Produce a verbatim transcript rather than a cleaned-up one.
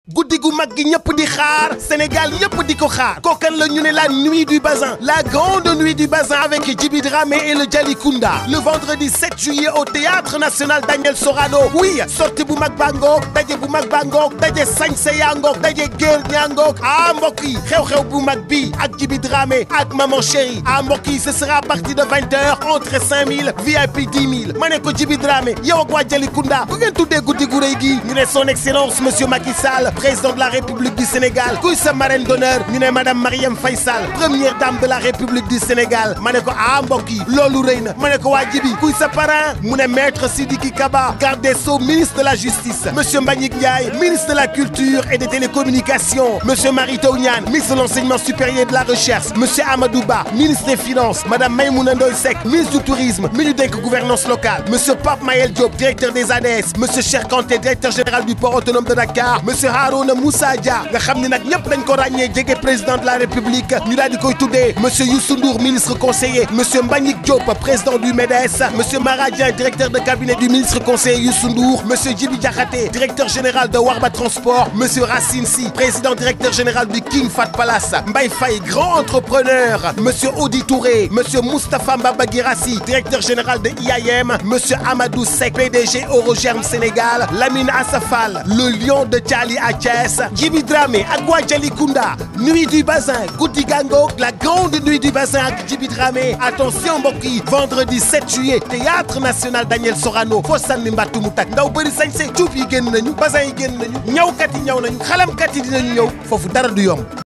guddi gu mag gi ñëpp di xaar Sénégal yëpp di ko xaar kookan la ñu ne la nuit du bazin la grande nuit du bazin avec Djiby Dramé et le Jalikounda le vendredi sept juillet au théâtre national Daniel Sorano oui sortie bu mag baa ngoog daje bu mag baa ngoog daje sañse yaa ngoog daje géer ñaa ngoog ah mbokk yi xew-xew bu mag bi ak Djiby Dramé ak Maman Chérie ah mbokk yi ce sera à partir de vingt heures entrée cinq mille V I P dix mille ma ne ko Djiby Dramé yow ak waa Jalikounda ku ngeen tuddee guddi gu rëy gi ñu ne son excellence monsieur Macky Sall président de la République du Sénégal kuy sa marraine d'honneur ñu ne madame Marième Faye Sall première dame de la République du Sénégal ma ne ko ah mbokk yi loolu rëy na ma ne ko waa Djiby kuy sa parrain mu ne maître Sidiki Kaba garde des Sceaux ministre de la Justice monsieur Mbagnick Ndiaye ministre de la Culture et des Télécommunications monsieur Mary Teuw Niane ministre de l'Enseignement supérieur et de la Recherche monsieur Amadou Ba ministre des Finances madame Maïmouna Ndoye Seck ministre du Tourisme mi ñu dénk gouvernance locale monsieur Pape Mayel Diop directeur des A D S monsieur Cheikh Kanté directeur général du port autonome de Dakar monsieur Harouna Moussa Dia nga xam ne nag ñëpp dañ ko ràññee jege président de la République ñu daal di koy tuddee monsieur Youssou Ndour ministre conseiller monsieur Mbagnick Diop président du MEDES monsieur Mara Dieng directeur de cabinet du ministre conseiller Youssou Ndour monsieur Djibi Diakhaté directeur général de Warba Transport monsieur Racine Sy président directeur général du King Fahd Palace Mbaye Faye grand entrepreneur monsieur Odi Touré monsieur Moustapha Mbaba Guirassi directeur général de I A M monsieur Amadou Seck P D G Eurogerm Sénégal Lamine Assafal le lion de Thiali à Thiès Djiby Dramé ak waa Jalikounda nuit du bazin guddi gangoog la grande nuit du bazin ak Djiby Dramé attention mbokk yi vendredi sept juillet théâtre national Daniel Sorano foo sànni mbattu mu tak ndaw bëri sañse cuub yi génn nañu bazin yi génn nañu ñawkat yi ñaw nañu xalamkat yi dinañu ñëw foofu dara du yomb